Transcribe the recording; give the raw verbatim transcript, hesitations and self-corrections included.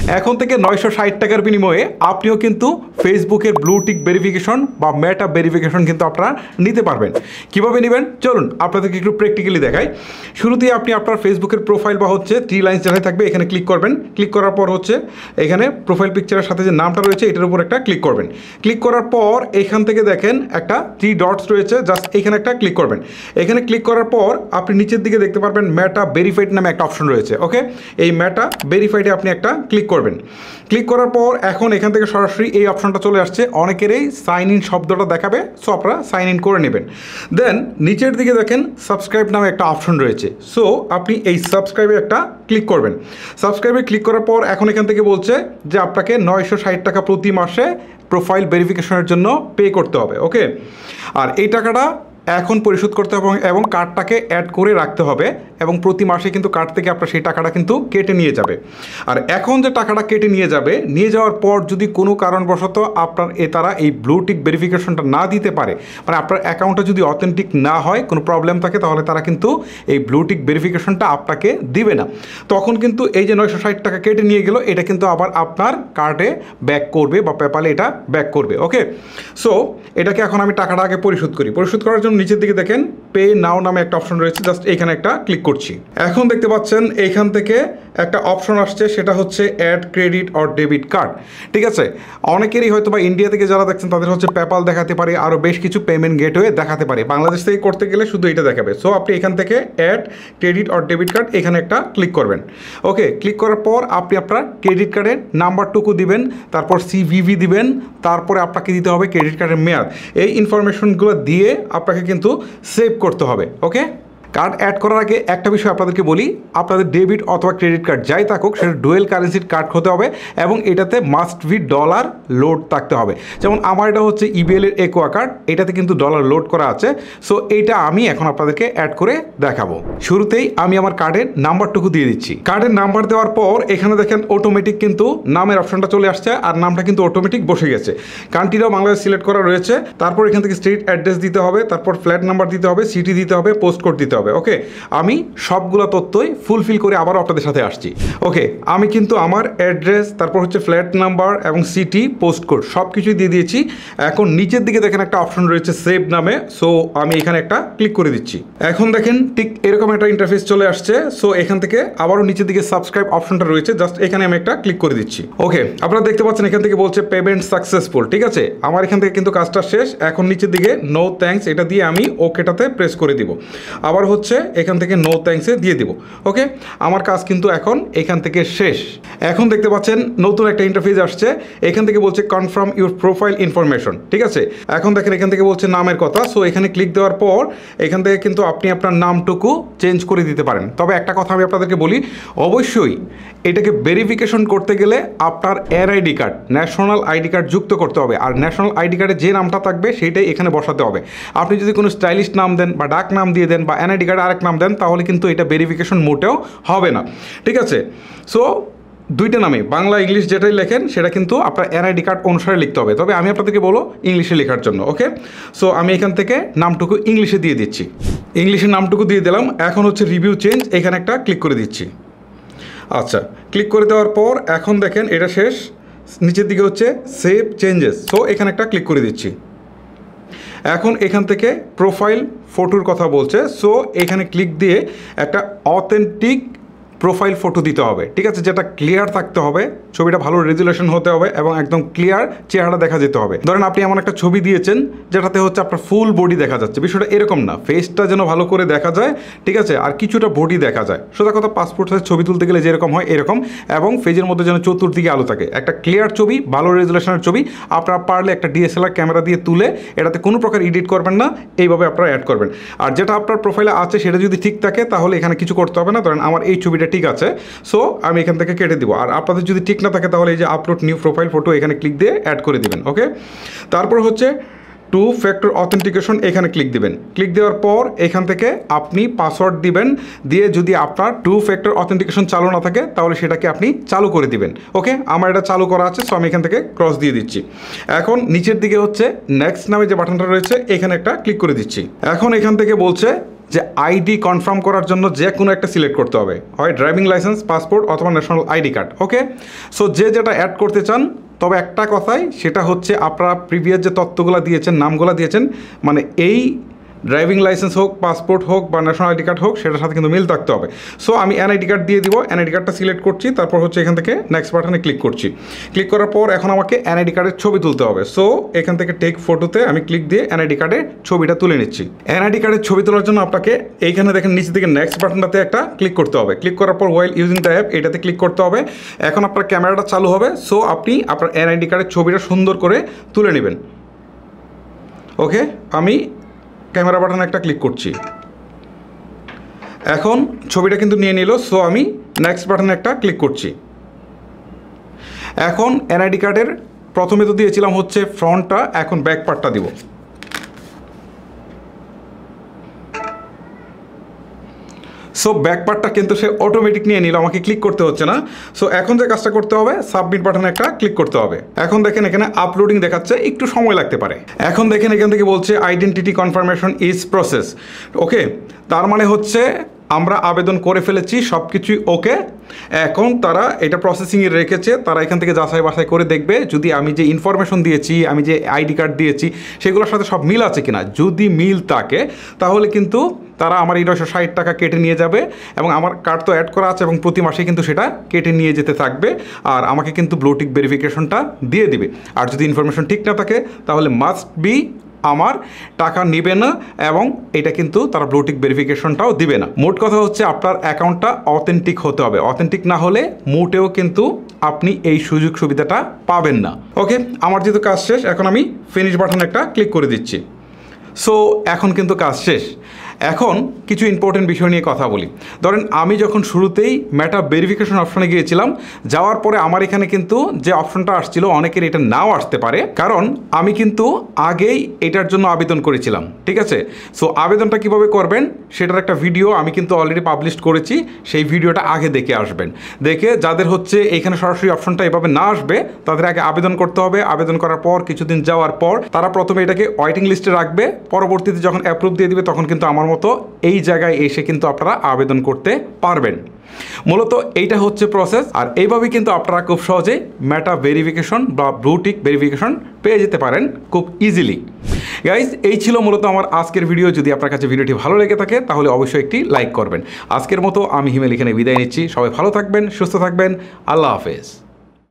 এখন থেকে নয়শো ষাট টাকার বিনিময়ে আপনিও কিন্তু ফেসবুকের ব্লু টিক ভেরিফিকেশন বা মেটা ভেরিফিকেশন কিন্তু আপনারা নিতে পারবেন। কিভাবে নেবেন চলুন আপনাদেরকে একটু প্র্যাকটিক্যালি দেখাই। শুরুতেই আপনি আপনার ফেসবুকের প্রোফাইল বা হচ্ছে থ্রি লাইন্স যেখানে থাকবে এখানে ক্লিক করবেন। ক্লিক করার পর হচ্ছে এখানে প্রোফাইল পিকচারের সাথে যে নামটা রয়েছে এটার উপর একটা ক্লিক করবেন। ক্লিক করার পর এখান থেকে দেখেন একটা থ্রি ডটস রয়েছে, জাস্ট এখানে একটা ক্লিক করবেন। এখানে ক্লিক করার পর আপনি নিচের দিকে দেখতে পারবেন মেটা ভেরিফাইড নামে একটা অপশন রয়েছে। ওকে, এই মেটা ভেরিফাইডে আপনি একটা ক্লিক করবেন। ক্লিক করার পর এখন এখান থেকে সরাসরি এই অপশনটা চলে আসছে, অনেকেরই সাইন ইন শব্দটা দেখাবে, সো আপনারা সাইন ইন করে নেবেন। দেন নিচের দিকে দেখেন সাবস্ক্রাইব নামে একটা অপশন রয়েছে, সো আপনি এই সাবস্ক্রাইবে একটা ক্লিক করবেন। সাবস্ক্রাইবে ক্লিক করার পর এখন এখান থেকে বলছে যে আপনাকে নয়শো ষাট টাকা প্রতি মাসে প্রোফাইল ভেরিফিকেশনের জন্য পে করতে হবে। ওকে, আর এই টাকাটা এখন পরিশোধ করতে হবে এবং কার্ডটাকে অ্যাড করে রাখতে হবে এবং প্রতি মাসে কিন্তু কার্ড থেকে আপনার সেই টাকাটা কিন্তু কেটে নিয়ে যাবে। আর এখন যে টাকাটা কেটে নিয়ে যাবে, নিয়ে যাওয়ার পর যদি কোনো কারণবশত আপনার এ তারা এই ব্লু টিক ভেরিফিকেশনটা না দিতে পারে, মানে আপনার অ্যাকাউন্টটা যদি অথেন্টিক না হয়, কোনো প্রবলেম থাকে, তাহলে তারা কিন্তু এই ব্লু টিক ভেরিফিকেশনটা আপনাকে দিবে না। তখন কিন্তু এই যে নয়শো ষাট টাকা কেটে নিয়ে গেল এটা কিন্তু আবার আপনার কার্ডে ব্যাক করবে বা পেপ্যালে এটা ব্যাক করবে। ওকে, সো এটাকে এখন আমি টাকাটা আগে পরিশোধ করি। পরিশোধ করার জন্য নিচের দিকে দেখেন পে নাও নামে একটা অপশন রয়েছে, জাস্ট এইখানে একটা ক্লিক করছি। এখন দেখতে পাচ্ছেন এইখান থেকে একটা অপশন আসছে, সেটা হচ্ছে add credit or debit card. ঠিক আছে, অনেকেরই হয়তো বা ইন্ডিয়া থেকে যারা দেখছেন তাদের হচ্ছে পেপ্যাল দেখাতে পারে, আরও বেশ কিছু পেমেন্ট গেটওয়ে দেখাতে পারে। বাংলাদেশ থেকে করতে গেলে শুধু এটা দেখাবে। সো আপনি এখান থেকে add credit or debit card এখানে একটা ক্লিক করবেন। ওকে, ক্লিক করার পর আপনি আপনার ক্রেডিট কার্ডের নাম্বারটুকু দিবেন, তারপর সিভিভি দিবেন, তারপরে আপনাকে দিতে হবে ক্রেডিট কার্ডের মেয়াদ। এই ইনফরমেশনগুলো দিয়ে আপনাকে কিন্তু সেভ করতে হবে। ওকে, কার্ড অ্যাড করার আগে একটা বিষয় আপনাদেরকে বলি, আপনাদের ডেবিট অথবা ক্রেডিট কার্ড যাই থাকুক সেটা ডুয়েল কারেন্সির কার্ড হতে হবে এবং এটাতে মাস্ট বি ডলার লোড থাকতে হবে। যেমন আমার এটা হচ্ছে ইবিএলের একোয়া কার্ড, এটাতে কিন্তু ডলার লোড করা আছে। সো এইটা আমি এখন আপনাদেরকে অ্যাড করে দেখাবো। শুরুতেই আমি আমার কার্ডের নাম্বারটুকু দিয়ে দিচ্ছি। কার্ডের নাম্বার দেওয়ার পর এখানে দেখেন অটোমেটিক কিন্তু নামের অপশনটা চলে আসছে আর নামটা কিন্তু অটোমেটিক বসে গেছে। কান্ট্রিটাও বাংলাদেশ সিলেক্ট করা রয়েছে, তারপর এখান থেকে স্ট্রিট অ্যাড্রেস দিতে হবে, তারপর ফ্ল্যাট নাম্বার দিতে হবে, সিটি দিতে হবে, পোস্ট কোড দিতে হবে। ওকে, আমি সবগুলো তথ্যই ফুলফিল করে আবারও আপনাদের সাথে আসছি। ওকে, আমি কিন্তু আমার অ্যাড্রেস, তারপর হচ্ছে ফ্ল্যাট নাম্বার এবং সিটি, পোস্ট কোড সব কিছুই দিয়ে দিয়েছি। এখন নিচের দিকে দেখেন একটা অপশন রয়েছে সেভ নামে, সো আমি এখানে একটা ক্লিক করে দিচ্ছি। এখন দেখেন ঠিক এরকম একটা ইন্টারফেস চলে আসছে। সো এখান থেকে আবারও নিচের দিকে সাবস্ক্রাইব অপশনটা রয়েছে, জাস্ট এখানে আমি একটা ক্লিক করে দিচ্ছি। ওকে, আপনারা দেখতে পাচ্ছেন এখান থেকে বলছে পেমেন্ট সাকসেসফুল। ঠিক আছে, আমার এখান থেকে কিন্তু কাজটা শেষ। এখন নিচের দিকে নো থ্যাঙ্কস এটা দিয়ে আমি ওকেটাতে প্রেস করে দিব। আবার হচ্ছে এখান থেকে নো থ্যাঙ্কসে দিয়ে দিব। ওকে, আমার কাজ কিন্তু এখন এখান থেকে শেষ। এখন দেখতে পাচ্ছেন নতুন একটা ইন্টারফেস আসছে, এখান থেকে বলছে কনফার্ম ইউর প্রোফাইল ইনফরমেশন। ঠিক আছে, এখন দেখেন এখান থেকে বলছে নামের কথা। সো এখানে ক্লিক দেওয়ার পর এখান থেকে কিন্তু আপনি আপনার নামটুকু চেঞ্জ করে দিতে পারেন। তবে একটা কথা আমি আপনাদেরকে বলি, অবশ্যই এটাকে ভেরিফিকেশন করতে গেলে আপনার NID card, national ID card যুক্ত করতে হবে। আর ন্যাশনাল আইডি কার্ডে যে নামটা থাকবে সেইটাই এখানে বসাতে হবে। আপনি যদি কোনো স্টাইলিশ নাম দেন বা ডাক নাম দিয়ে দেন বা এনআইডি কার্ডে আরেক নাম দেন, তাহলে কিন্তু এটা ভেরিফিকেশন মোটেও হবে না। ঠিক আছে, সো দুইটা নামে বাংলা ইংলিশ যেটাই লেখেন সেটা কিন্তু আপনার এনআইডি কার্ড অনুসারে লিখতে হবে। তবে আমি আপনাদেরকে বলো ইংলিশে লেখার জন্য। ওকে, সো আমি এখান থেকে নামটুকু ইংলিশে দিয়ে দিচ্ছি। ইংলিশের নামটুকু দিয়ে দিলাম। এখন হচ্ছে রিভিউ চেঞ্জ, এখানে একটা ক্লিক করে দিচ্ছি। আচ্ছা, ক্লিক করে দেওয়ার পর এখন দেখেন এটা শেষ। নিচের দিকে হচ্ছে সেভ চেঞ্জেস, সো এখানে একটা ক্লিক করে দিচ্ছি। এখন এখান থেকে প্রোফাইল ফটোর কথা বলছে, সো এখানে ক্লিক দিয়ে একটা অথেন্টিক প্রোফাইল ফটো দিতে হবে। ঠিক আছে, যেটা ক্লিয়ার থাকতে হবে, ছবিটা ভালো রেজুলেশন হতে হবে এবং একদম ক্লিয়ার চেহারা দেখা যেতে হবে। ধরেন আপনি এমন একটা ছবি দিয়েছেন যেটাতে হচ্ছে আপনার ফুল বডি দেখা যাচ্ছে, বিষয়টা এরকম না, ফেসটা যেন ভালো করে দেখা যায়। ঠিক আছে, আর কিছুটা বডি দেখা যায়। সোজা কথা পাসপোর্ট সাইজ ছবি তুলতে গেলে যেরকম হয় এরকম, এবং ফেজের মধ্যে যেন চতুর্দিকে আলো থাকে। একটা ক্লিয়ার ছবি, ভালো রেজুলেশনের ছবি আপনারা পারলে একটা ডিএসএলআর ক্যামেরা দিয়ে তুলে এটাতে কোনো প্রকার এডিট করবেন না, এইভাবে আপনারা অ্যাড করবেন। আর যেটা আপনার প্রোফাইলে আছে সেটা যদি ঠিক থাকে তাহলে এখানে কিছু করতে হবে না। ধরেন আমার এই ছবিটা ঠিক আছে, সো আমি এখান থেকে কেটে দিব। আর আপনাদের যদি ঠিক না থাকে তাহলে এই যে আপলোড নিউ প্রোফাইল ফটো এখানে ক্লিক দিয়ে অ্যাড করে দিবেন। ওকে, তারপর হচ্ছে টু ফ্যাক্টর অথেন্টিকেশন এখানে ক্লিক দিবেন। ক্লিক দেওয়ার পর এখান থেকে আপনি পাসওয়ার্ড দিবেন, দিয়ে যদি আপনার টু ফ্যাক্টর অথেন্টিকেশন চালু না থাকে তাহলে সেটাকে আপনি চালু করে দিবেন। ওকে, আমার এটা চালু করা আছে, সো আমি এখান থেকে ক্রস দিয়ে দিচ্ছি। এখন নিচের দিকে হচ্ছে নেক্সট নামে যে বাটনটা রয়েছে এখানে একটা ক্লিক করে দিচ্ছি। এখন এখান থেকে বলছে যে আইডি কনফার্ম করার জন্য যে কোনো একটা সিলেক্ট করতে হবে, হয় ড্রাইভিং লাইসেন্স, পাসপোর্ট অথবা national ID card. Okay, so যে যেটা অ্যাড করতে চান, তবে একটা কথাই, সেটা হচ্ছে আপনারা প্রিভিয়াস যে তথ্যগুলো দিয়েছেন, নামগুলো দিয়েছেন, মানে এই ড্রাইভিং লাইসেন্স হোক, পাসপোর্ট হোক বা ন্যাশনাল আইডি কার্ড হোক, সেটার সাথে কিন্তু মিল থাকতে হবে। সো আমি এনআইডি কার্ড দিয়ে দিব, এনআইডি কার্ডটা সিলেক্ট করছি, তারপর হচ্ছে এখান থেকে নেক্সট বাটনে ক্লিক করছি। ক্লিক করার পর এখন আমাকে এনআইডি কার্ডের ছবি তুলতে হবে। সো এখান থেকে টেক ফটোতে আমি ক্লিক দিয়ে এনআইডি কার্ডের ছবিটা তুলে নিচ্ছি। এনআইডি কার্ডের ছবি তোলার জন্য আপনাকে এইখানে দেখেন নিচে থেকে নেক্সট বাটনটাতে একটা ক্লিক করতে হবে। ক্লিক করার পর ওয়াইল ইউজিং দ্য অ্যাপ এটাতে ক্লিক করতে হবে। এখন আপনার ক্যামেরাটা চালু হবে। সো আপনি আপনার এনআইডি কার্ডের ছবিটা সুন্দর করে তুলে নেবেন। ওকে, আমি ক্যামেরা বাটনে একটা ক্লিক করছি। এখন ছবিটা কিন্তু নিয়ে নিল। সো আমি নেক্সট বাটনে একটা ক্লিক করছি। এখন এনআইডি কার্ডের প্রথমে তো দিয়েছিলাম হচ্ছে ফ্রন্টটা, এখন ব্যাক পার্টটা দিব। সো ব্যাক পার্টটা কিন্তু সে অটোমেটিক নিয়ে নিল, আমাকে ক্লিক করতে হচ্ছে না। সো এখন যে কাজটা করতে হবে, সাবমিট বাটনে একটা ক্লিক করতে হবে। এখন দেখেন এখানে আপলোডিং দেখাচ্ছে, একটু সময় লাগতে পারে। এখন দেখেন এখান থেকে বলছে identity confirmation is process. Okay, তার মানে হচ্ছে আমরা আবেদন করে ফেলেছি, সব কিছুই ওকে। এখন তারা এটা প্রসেসিংয়ে রেখেছে, তারা এখান থেকে যাচাই বাছাই করে দেখবে যদি আমি যে ইনফরমেশন দিয়েছি, আমি যে আইডি কার্ড দিয়েছি, সেগুলোর সাথে সব মিল আছে কিনা। যদি মিল থাকে তাহলে কিন্তু তারা আমার এই নয়শো ষাট টাকা কেটে নিয়ে যাবে, এবং আমার কার্ড তো অ্যাড করা আছে এবং প্রতি মাসে কিন্তু সেটা কেটে নিয়ে যেতে থাকবে, আর আমাকে কিন্তু ব্লুটিক ভেরিফিকেশনটা দিয়ে দিবে। আর যদি ইনফরমেশন ঠিক না থাকে তাহলে মাস্ট বি আমার টাকা নেবে না, এবং এটা কিন্তু তারা ব্লুটিক ভেরিফিকেশনটাও দিবে না। মোট কথা হচ্ছে আপনার অ্যাকাউন্টটা অথেন্টিক হতে হবে। অথেন্টিক না হলে মোটেও কিন্তু আপনি এই সুযোগ সুবিধাটা পাবেন না। ওকে, আমার যেহেতু কাজ শেষ, এখন আমি ফিনিশ বাটনে একটা ক্লিক করে দিচ্ছি। সো এখন কিন্তু কাজ শেষ। এখন কিছু ইম্পর্টেন্ট বিষয় নিয়ে কথা বলি। ধরেন আমি যখন শুরুতেই মেটা ভেরিফিকেশন অপশনে গিয়েছিলাম, যাওয়ার পরে আমার এখানে কিন্তু যে অপশনটা আসছিল, অনেকের এটা নাও আসতে পারে, কারণ আমি কিন্তু আগেই এটার জন্য আবেদন করেছিলাম। ঠিক আছে, সো আবেদনটা কিভাবে করবেন সেটার একটা ভিডিও আমি কিন্তু অলরেডি পাবলিশ করেছি, সেই ভিডিওটা আগে দেখে আসবেন। দেখে যাদের হচ্ছে এখানে সরাসরি অপশনটা এভাবে না আসবে, তাদের আগে আবেদন করতে হবে। আবেদন করার পর কিছুদিন যাওয়ার পর তারা প্রথমে এটাকে ওয়েটিং লিস্টে রাখবে, পরবর্তীতে যখন অ্যাপ্রুভ দিয়ে দিবে তখন কিন্তু আমার মতো এই জায়গায় এসে কিন্তু আপনারা আবেদন করতে পারবেন। মূলত এইটা হচ্ছে প্রসেস, আর এইভাবেই কিন্তু আপনারা খুব সহজে মেটা ভেরিফিকেশন বা ব্লুটিক ভেরিফিকেশন পেয়ে যেতে পারেন খুব ইজিলি। গাইজ, এই ছিল মূলত আমার আজকের ভিডিও। যদি আপনার কাছে ভিডিওটি ভালো লেগে থাকে তাহলে অবশ্যই একটি লাইক করবেন। আজকের মতো আমি হিমেল এখানে বিদায় নিচ্ছি। সবাই ভালো থাকবেন, সুস্থ থাকবেন। আল্লাহ হাফেজ।